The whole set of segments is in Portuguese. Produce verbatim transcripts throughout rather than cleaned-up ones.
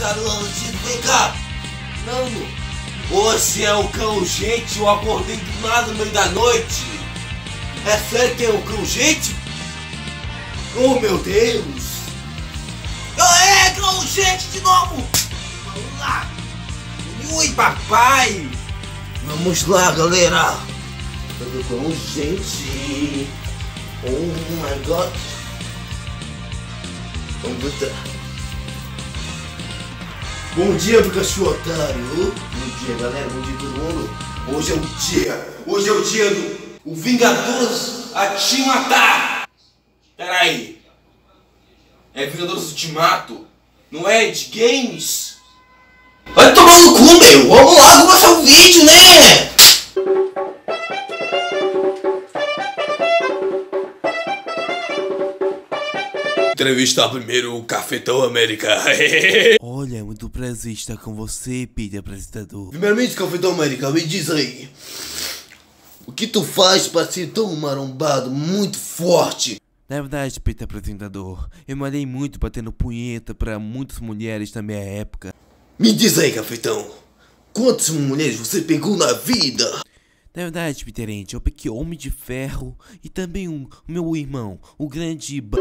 acordado antes, vem cá. Não, você é o cão gente, eu acordei do nada no meio da noite. É sério que é o cão gente? Oh meu Deus. É, cão gente de novo. Vamos lá. Ui, papai. Vamos lá, galera. Tudo cão gente. Oh my god. Vamos botar. Bom dia, Pikachu otário. Bom dia, galera. Bom dia, todo mundo. Hoje é o dia. Hoje é o dia do o Vingadores a te matar. Pera aí. É Vingadores Ultimato. Não é de games. Vai tomar no cu, meu. Vamos lá começar o vídeo, né? Entrevistar primeiro o Cafetão América. Olha, muito prazer estar com você, Peter, apresentador. Primeiramente, Cafetão América, me diz aí. O que tu faz pra ser tão marombado, muito forte? Na verdade, Peter, apresentador, eu malhei muito batendo punheta pra muitas mulheres na minha época. Me diz aí, Cafetão. Quantas mulheres você pegou na vida? Na verdade, Peterente, eu peguei Homem de Ferro e também um, o meu irmão, o grande... Ba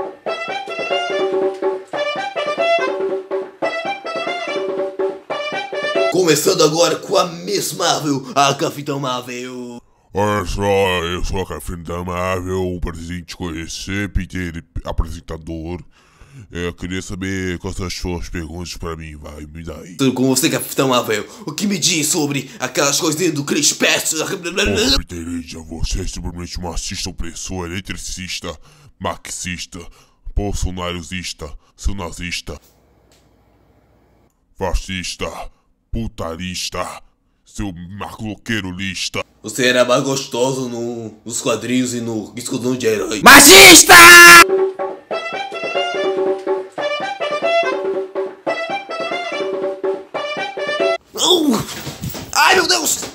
Começando agora com a Miss Marvel, a Capitã Marvel. Olha só, eu sou a Capitã Marvel, um prazer em te conhecer, Peter, apresentador. Eu queria saber quais são as suas perguntas pra mim, vai, me dá aí. Tudo com você, Capitão Marvel. O que me diz sobre aquelas coisinhas do Chris Pratt? Ô, Peter, você é simplesmente machista opressor, eletricista, marxista, bolsonarista, seu nazista, fascista, putarista, seu marloqueiro lista. Você era mais gostoso no, nos quadrinhos e no escudão de herói. Machista! Oh! Ai, meu Deus!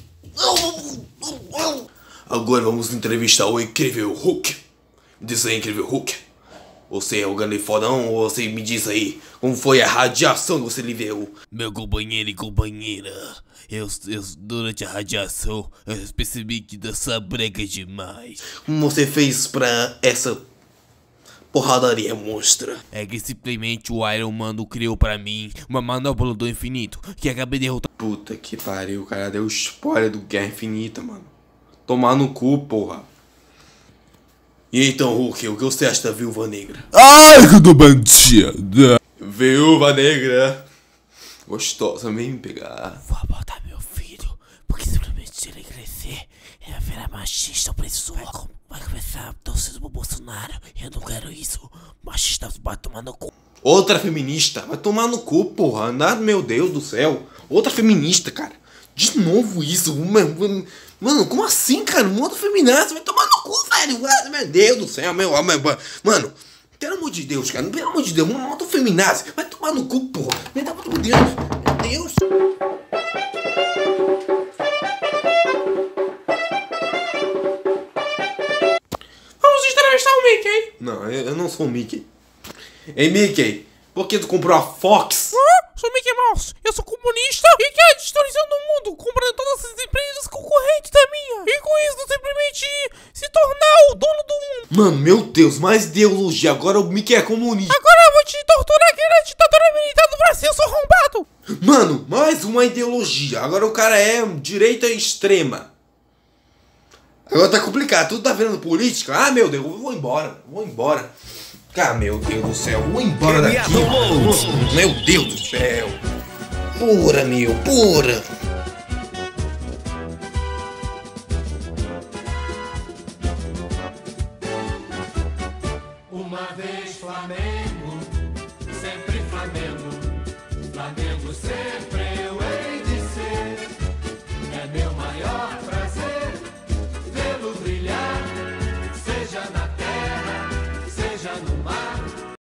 Agora vamos entrevistar o incrível Hulk. Diz aí, incrível Hulk. Você é o grande fodão ou você me diz aí como foi a radiação que você lhe viu? Meu companheiro e companheira, eu, eu, durante a radiação eu percebi que dança brega demais. Como você fez pra essa porradaria monstra? É que simplesmente o Iron Man criou pra mim uma manopla do infinito que acabei derrotando. Puta que pariu, o cara deu spoiler do Guerra Infinita, mano. Tomar no cu, porra. E então, Hulk, o que você acha da Viúva Negra? Ai, que do bandida! Viúva Negra. Gostosa mesmo pegar. Vou abortar meu filho, porque simplesmente se ele crescer, ele vai virar machista opressor. Vai começar torcendo pro Bolsonaro. Eu não quero isso. Machista vai tomar no cu. Outra feminista. Vai tomar no cu, porra. Nada, meu Deus do céu. Outra feminista, cara. De novo isso. Mano, como assim, cara? Um outro feminista vai tomar no cu, velho. Meu Deus do céu, meu. Mano, pelo amor de Deus, cara. Pelo amor de Deus. Um outro feminazi. Vai tomar no cu, porra. Meu Deus. Meu Deus. Vamos entrevistar o Mickey. Não, eu não sou o Mickey. Ei, Mickey, por que tu comprou a Fox? Ah, sou Mickey Mouse, eu sou comunista e quero a destruição do mundo, comprando todas as empresas concorrentes da minha. E com isso, simplesmente se tornar o dono do mundo. Mano, meu Deus, mais ideologia. Agora o Mickey é comunista. Agora eu vou te torturar que era a ditadura militar do Brasil, seu arrombado. Mano, mais uma ideologia. Agora o cara é direita extrema. Agora tá complicado, tudo tá virando política. Ah, meu Deus, eu vou embora, vou embora. Ah, meu Deus do céu, vou embora daqui. Meu Deus do céu. Pura, meu, pura. Uma vez Flamengo, sempre Flamengo, Flamengo sempre.